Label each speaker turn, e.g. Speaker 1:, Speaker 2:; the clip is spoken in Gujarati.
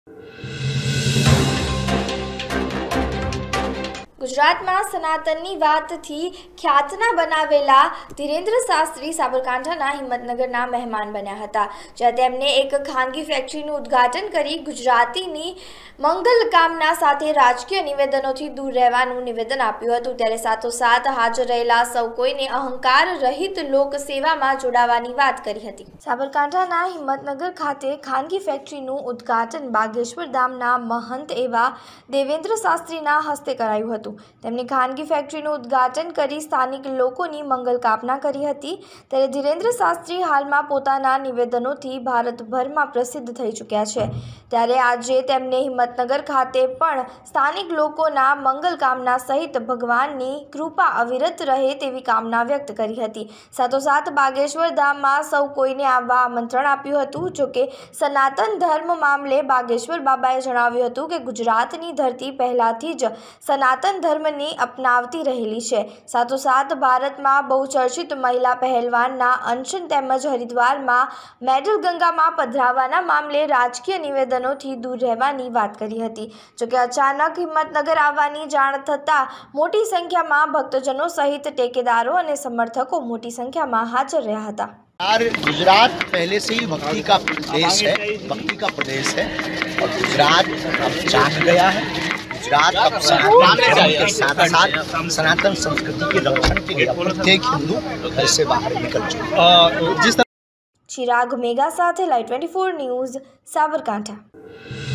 Speaker 1: ગુજરાતમાં સનાતનની વાતથી ખ્યાતના બનાવેલા ધીરેન્દ્ર શાસ્ત્રી સાબરકાંઠાના હિંમતનગરના મહેમાન બન્યા હતા, જ્યાં તેમણે એક ખાનગી ફેક્ટરીનું ઉદ્ઘાટન કરી ગુજરાતીની મંગલ કામના સાથે રાજકીય નિવેદનોથી દૂર રહેવાનું નિવેદન આપ્યું હતું। ત્યારે સાથોસાથ હાજર રહેલા સૌ કોઈને અહંકાર રહિત લોક સેવામાં જોડાવાની વાત કરી હતી। સાબરકાંઠાના હિંમતનગર ખાતે ખાનગી ફેક્ટરીનું ઉદ્ઘાટન બાગેશ્વર ધામના મહંત એવા દેવેન્દ્ર શાસ્ત્રીના હસ્તે કરાયું હતું। તેમની ખાનગી ફેક્ટરીનું ઉદ્ઘાટન કરી સ્થાનિક લોકોની મંગલ કામના કરી હતી। ત્યારે ધીરેન્દ્ર શાસ્ત્રી હાલમાં પોતાના નિવેદનોથી ભારતભરમાં પ્રસિદ્ધ થઈ ચૂક્યા છે। ત્યારે આજે તેમને હિંમતનગર ખાતે પણ સ્થાનિક લોકોના મંગલ કામના સહિત ભગવાનની કૃપા અવિરત રહે તેવી કામના વ્યક્ત કરી હતી। સાથોસાથ બાગેશ્વર ધામમાં સૌ કોઈને આવવા આમંત્રણ આપ્યું હતું। જોકે સનાતન ધર્મ મામલે બાગેશ્વર બાબાએ જણાવ્યું હતું કે ગુજરાતની ધરતી પહેલાથી જ સનાતન ધર્મની અપનાવતી રહેલી છે। સાથોસાથ ભારતમાં બહુચર્ચિત મહિલા પહેલવાનના અનશન તેમજ હરિદ્વારમાં મેડલ ગંગામાં પધરાવવાના મામલે રાજકીય નિવેદનોથી દૂર રહેવાની વાત કરી હતી। જોકે અચાનક હિંમતનગર આવવાની જાણ થતાં મોટી સંખ્યામાં ભક્તજનો સહિત ટેકેદારો અને समर्थकों मोटी संख्या में हाजिर रहा था।
Speaker 2: यार गुजरात पहले से ही भक्ति का देश है, भक्ति का प्रदेश है और गुजरात अब जाग गया है। गुजरात अब सनातन संस्कृति के रक्षण के लिए प्रत्येक हिंदू घर से बाहर निकल चुका है।
Speaker 1: चिराग मेगा साथे लाइव 24 न्यूज़ साबरकांठा।